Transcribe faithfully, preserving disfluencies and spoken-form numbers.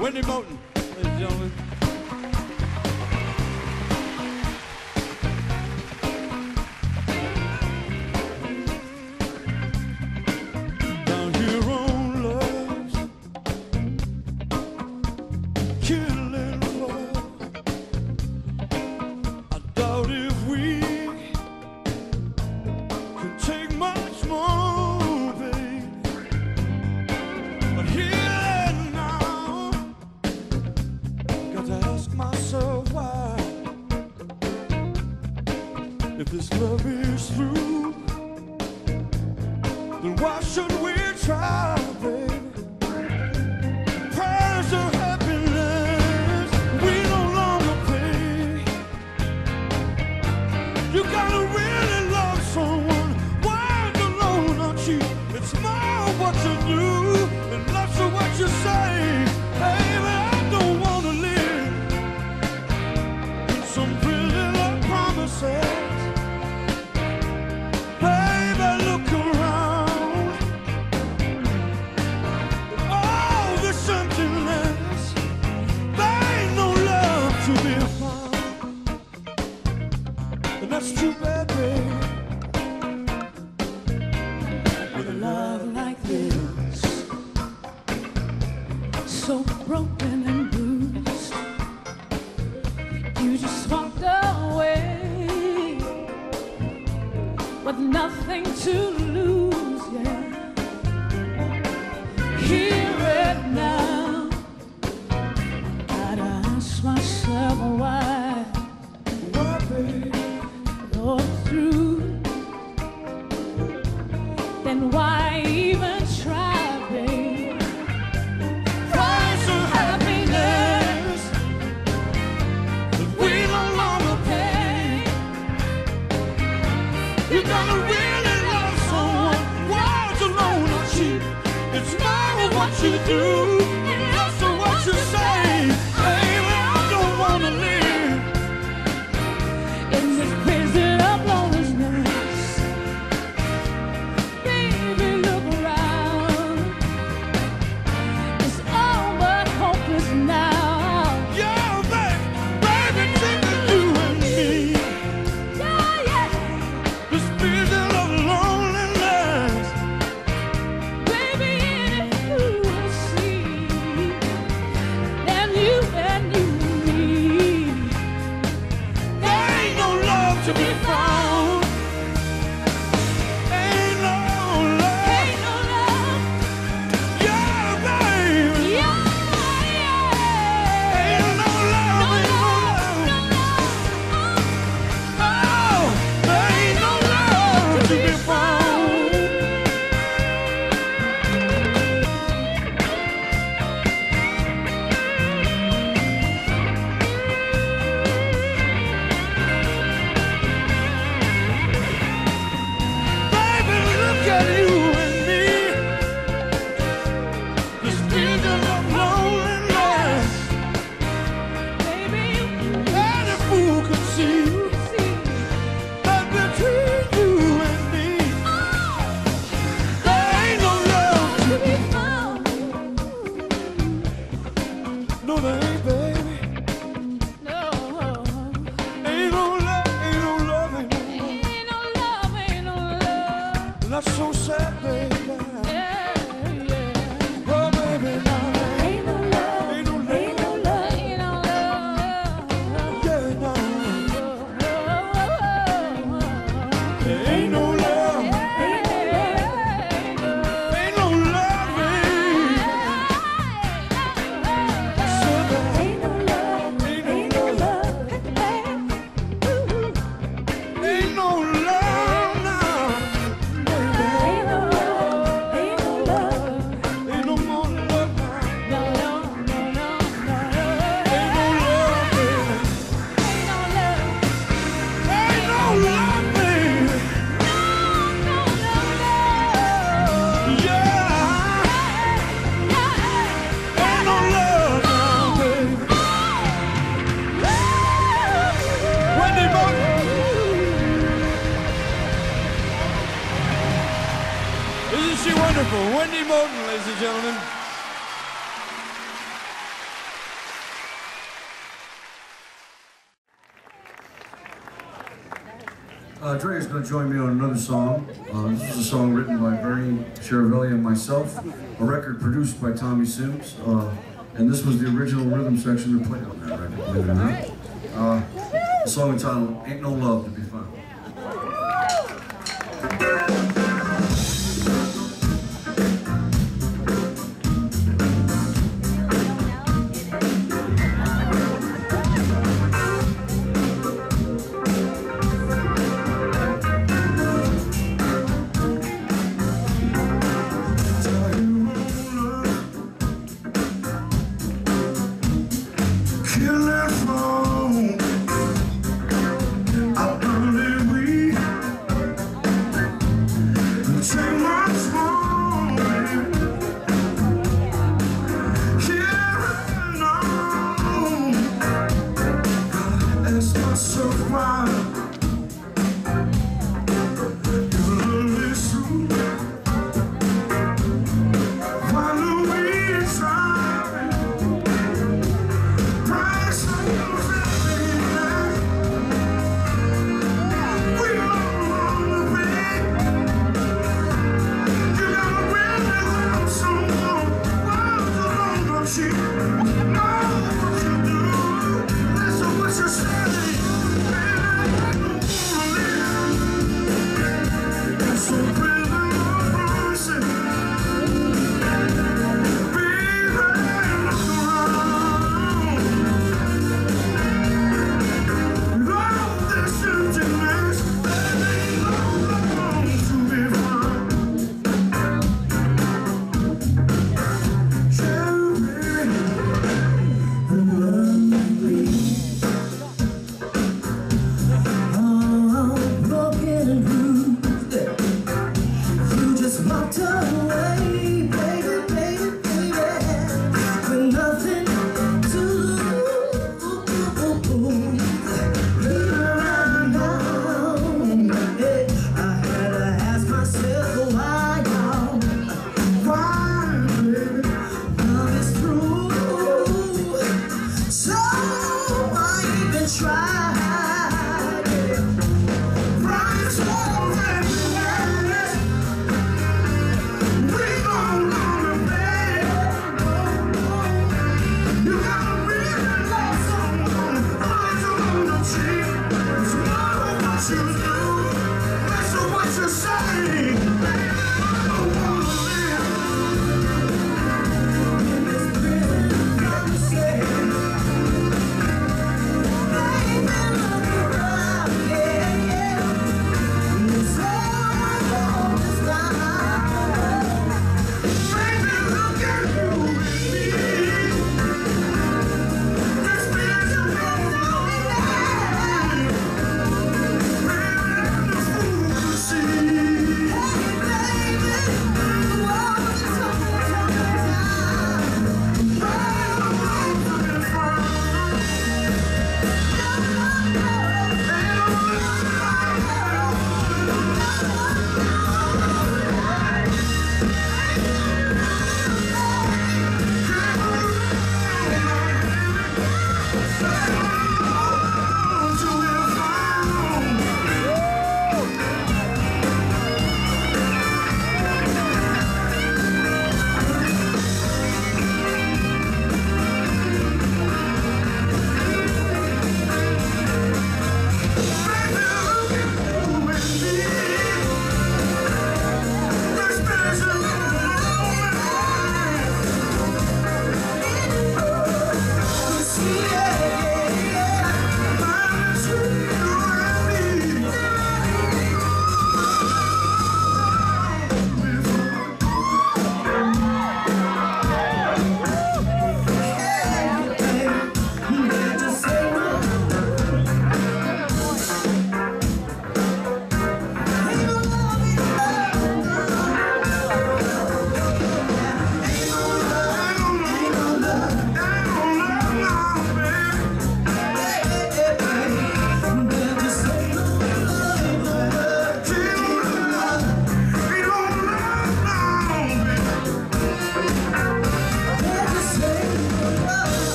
Wendy Moten, ladies and gentlemen. Down here on love's killing floor, I doubt if we can take much more, baby. But here now, got to ask myself why. If this love is through, then why should we try, baby? Price of happiness we no longer pay. You gotta really love someone, wild alone on cheap. It's more what you do and less of what you say. Baby, I don't wanna live in some pretty little promises. Baby, look around. All this emptiness, there ain't no love to be found. And that's too bad, baby. With a love like this, so broken and bruised, you just walked away with nothing to lose, yeah. Hear it now, gotta ask myself why. Why, baby? Go through, then why even try, babe? Price of happiness that we no longer pay. You gotta really love someone, words alone are cheap. It's not what you do, and less of what you say. Baby, I don't wanna live in this prison of loneliness. Baby, look around. It's all but hopeless now. Yeah, baby, baby, think of you and me. Yeah, yeah. This prison of loneliness. Baby, in it you will see. Then you and you and me. There ain't no love to be found. Ain't no love. Ain't no love. Yeah, baby. Yeah, yeah. Ain't no love. Ain't no love. Oh, there ain't no love to be found. Baby, look at you and me. This prison of loneliness. Baby, any fool can see that between you and me, there ain't no love to be found. No, there ain't, baby. No. Ain't no love, ain't no love, ain't no love. Ain't no love, ain't no love. That's so sad, baby. Yeah, yeah. Oh, baby, now ain't no love, ain't no love, ain't no love, ain't no love. Yeah, now there ain't no love, ain't no love, baby. So there ain't no love, ain't no love, ain't no love now. Ain't no love, ain't no love, ain't no more love now. No, no, no, no, no. Ain't no love, baby. Ain't no love. Ain't no love, baby. No, no, no, no. Yeah. Ain't no love now, baby. Wendy Moten. Isn't she wonderful? Wendy Moten, ladies and gentlemen. Uh, Dre is going to join me on another song. Uh, this is a song written by Bernie Charavelli and myself, a record produced by Tommy Sims, uh, and this was the original rhythm section that played on that record, believe it or not. Uh, the song entitled Ain't No Love to Be